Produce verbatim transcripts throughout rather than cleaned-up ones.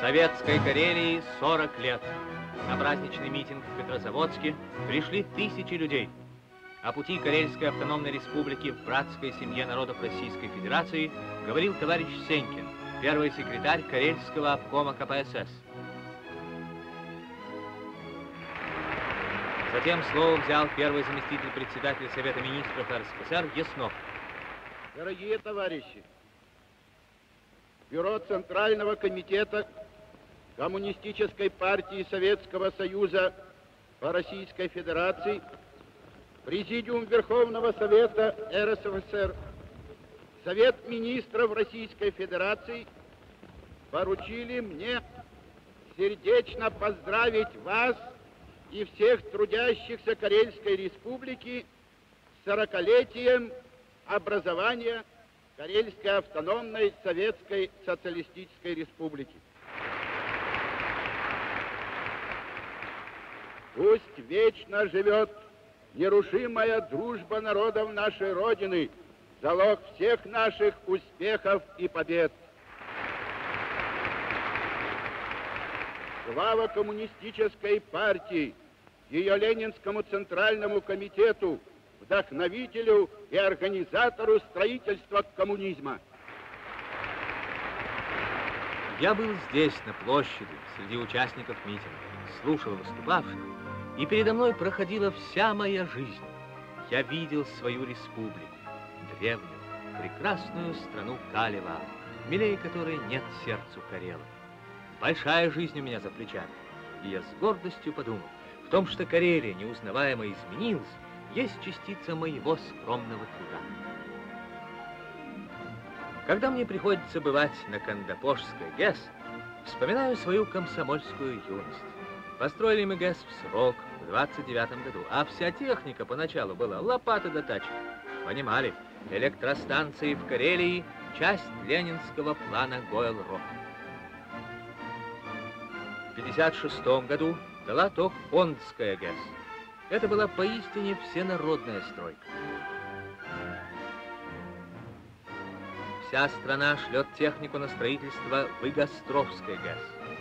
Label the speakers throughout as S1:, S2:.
S1: Советской Карелии сорок лет. На праздничный митинг в Петрозаводске пришли тысячи людей. О пути Карельской автономной республики в братской семье народов Российской Федерации говорил товарищ Сенькин, первый секретарь Карельского обкома ка пэ эс эс. Затем слово взял первый заместитель председателя Совета министров эр эс эс эс эр Яснов.
S2: Дорогие товарищи, Бюро Центрального комитета Коммунистической партии Советского Союза по Российской Федерации, Президиум Верховного Совета эр эс эф эс эр, Совет министров Российской Федерации поручили мне сердечно поздравить вас и всех трудящихся Карельской Республики с сорокалетием образования Карельской автономной Советской Социалистической Республики. Пусть вечно живет нерушимая дружба народов нашей Родины, залог всех наших успехов и побед. Слава Коммунистической партии, ее Ленинскому Центральному комитету, вдохновителю и организатору строительства коммунизма.
S1: Я был здесь, на площади, среди участников митинга, слушал выступавших, и передо мной проходила вся моя жизнь. Я видел свою республику, древнюю, прекрасную страну Калева, милее которой нет сердцу Карелов. Большая жизнь у меня за плечами, и я с гордостью подумал, в том, что Карелия неузнаваемо изменилась, есть частица моего скромного труда. Когда мне приходится бывать на Кандапошской ГЭС, вспоминаю свою комсомольскую юность. Построили мы ГЭС в срок, в двадцать девятом году, а вся техника поначалу была лопаты до тачки. Понимали, электростанции в Карелии – часть ленинского плана Гойл-Рок. В пятьдесят шестом году дала ток Фондская ГЭС. Это была поистине всенародная стройка. Вся страна шлет технику на строительство в Игостровской ГЭС.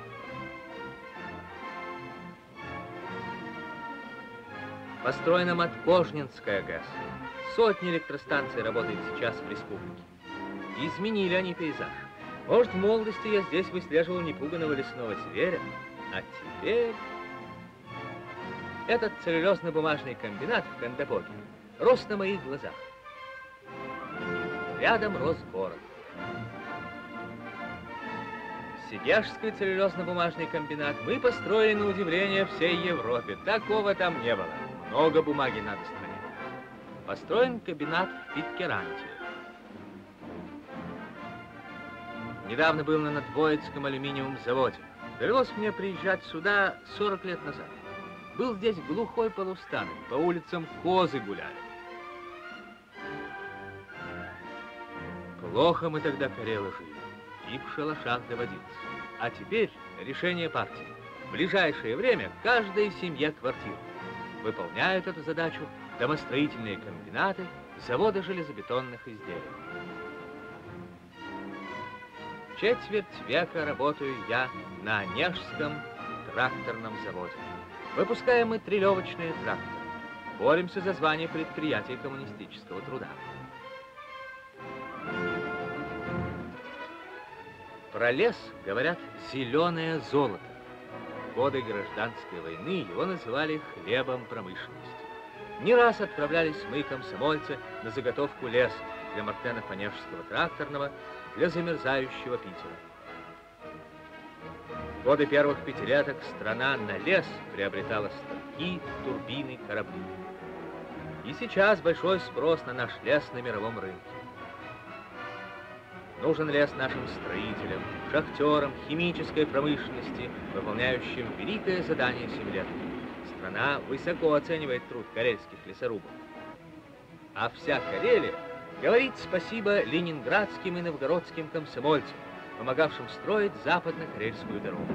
S1: Построена Маткожнинская ГЭС. Сотни электростанций работает сейчас в республике. Изменили они пейзаж. Может, в молодости я здесь выслеживал непуганого лесного зверя, а теперь... Этот целлюлозно-бумажный комбинат в Кандапоге рос на моих глазах. Рядом рос город. Сидяжский целлюлозно-бумажный комбинат мы построили на удивление всей Европе. Такого там не было. Много бумаги надо стране. Построен комбинат в Питкеранте. Недавно был на Надвоицком алюминиевом заводе. Довелось мне приезжать сюда сорок лет назад. Был здесь глухой полустанок, по улицам козы гуляли. Плохо мы тогда, карелы, жили, и в шалашах доводиться. А теперь решение партии. В ближайшее время каждой семье квартира. Выполняют эту задачу домостроительные комбинаты, заводы железобетонных изделий. Четверть века работаю я на Онежском тракторном заводе. Выпускаем мы трелевочные тракторы. Боремся за звание предприятия коммунистического труда. Про лес говорят «зеленое золото». В годы гражданской войны его называли хлебом промышленности. Не раз отправлялись мы, комсомольцы, на заготовку леса для Мартена-Онежского тракторного, для замерзающего Питера. В годы первых пятилеток страна на лес приобретала станки, турбины, корабли. И сейчас большой спрос на наш лес на мировом рынке. Нужен лес нашим строителям, шахтерам, химической промышленности, выполняющим великое задание семилетки. Страна высоко оценивает труд карельских лесорубов. А вся Карелия говорит спасибо ленинградским и новгородским комсомольцам, помогавшим строить западно-карельскую дорогу.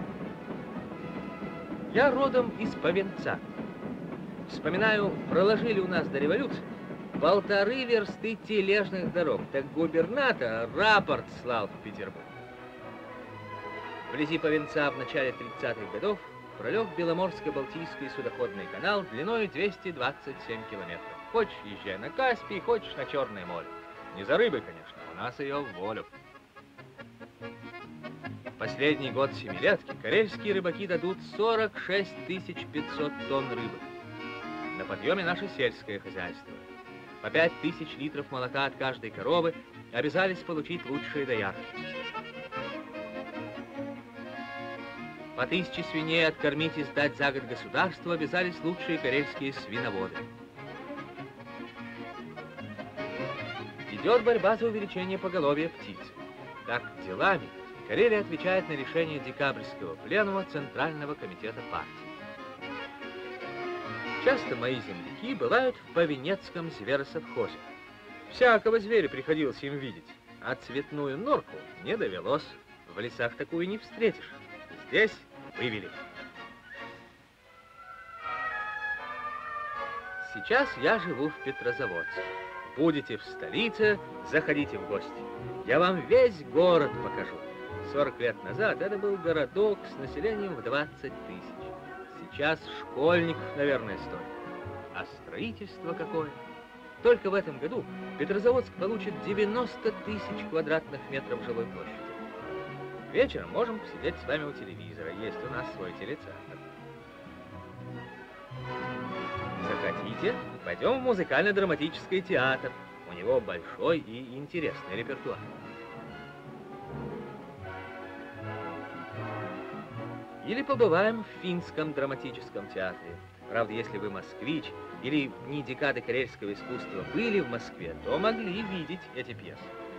S1: Я родом из Повенца. Вспоминаю, проложили у нас до революции полторы версты тележных дорог. Так губернатор рапорт слал в Петербург. Вблизи Повенца в начале тридцатых годов пролег Беломорско-Балтийский судоходный канал длиной двести двадцать семь километров. Хочешь, езжай на Каспий, хочешь на Черное море. Не за рыбой, конечно, у нас ее в волю. Последний год семилетки карельские рыбаки дадут сорок шесть тысяч пятьсот тонн рыбы. На подъеме наше сельское хозяйство. По пять тысяч литров молока от каждой коровы обязались получить лучшие доярки. По тысяче свиней откормить и сдать за год государству обязались лучшие карельские свиноводы. Идет борьба за увеличение поголовья птиц. Так делами Карелия отвечает на решение декабрьского пленума Центрального комитета партии. Часто мои земляки бывают в Повенецком зверосовхозе. Всякого зверя приходилось им видеть, а цветную норку не довелось. В лесах такую не встретишь. Здесь вывели. Сейчас я живу в Петрозаводске. Будете в столице, заходите в гости. Я вам весь город покажу. сорок лет назад это был городок с населением в двадцать тысяч. Сейчас школьников, наверное, столько. А строительство какое? Только в этом году Петрозаводск получит девяносто тысяч квадратных метров жилой площади. Вечером можем посидеть с вами у телевизора. Есть у нас свой телецентр. Захотите, пойдем в музыкально-драматический театр. У него большой и интересный репертуар. Или побываем в Финском драматическом театре. Правда, если вы москвич или в дни декады карельского искусства были в Москве, то могли видеть эти пьесы.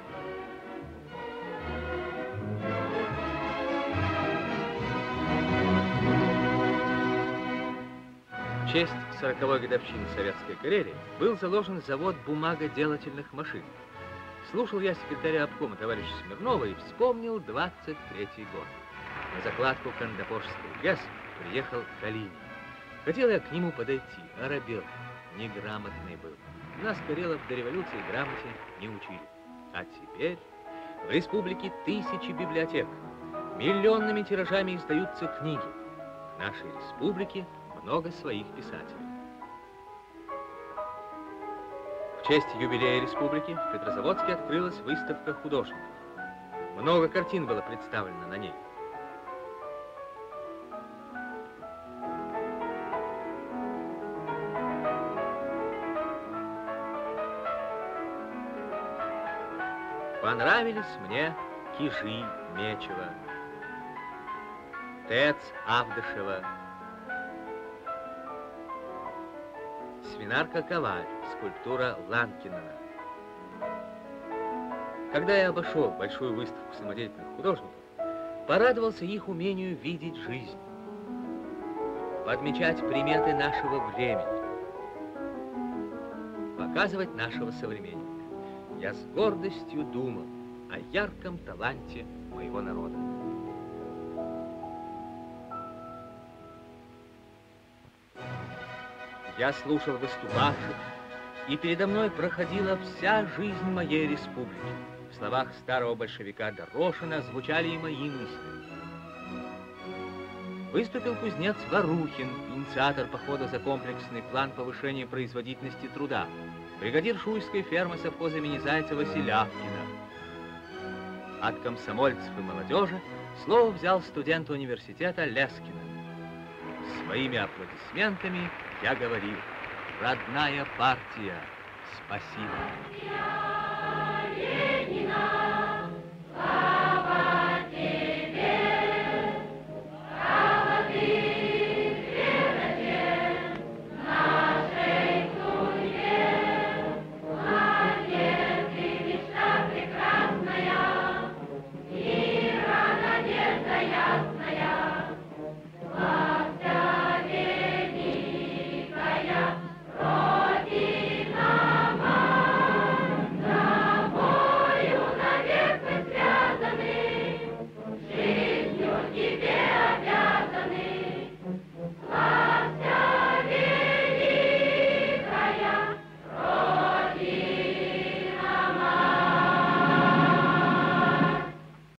S1: В честь сороковой годовщины Советской Карелии был заложен завод бумагоделательных машин. Слушал я секретаря обкома товарища Смирнова и вспомнил двадцать третий год. На закладку Кандапошской ГЭС приехал Калинин. Хотел я к нему подойти, оробел, неграмотный был. Нас, карелов, до революции грамоте не учили. А теперь в республике тысячи библиотек. Миллионными тиражами издаются книги. В нашей республике много своих писателей. В честь юбилея республики в Петрозаводске открылась выставка художников. Много картин было представлено на ней. Понравились мне Кижи Мечева, Тец Авдышева, Свинарка Коваль, скульптура Ланкинена. Когда я обошел большую выставку самодеятельных художников, порадовался их умению видеть жизнь, подмечать приметы нашего времени, показывать нашего современника. Я с гордостью думал о ярком таланте моего народа. Я слушал выступавших, и передо мной проходила вся жизнь моей республики. В словах старого большевика Дорошина звучали и мои мысли. Выступил кузнец Варухин, инициатор похода за комплексный план повышения производительности труда, бригадир шуйской фермы совхоза имени Зайцева Селявкина. От комсомольцев и молодежи слово взял студент университета Лескина. Своими аплодисментами я говорил: родная партия, спасибо.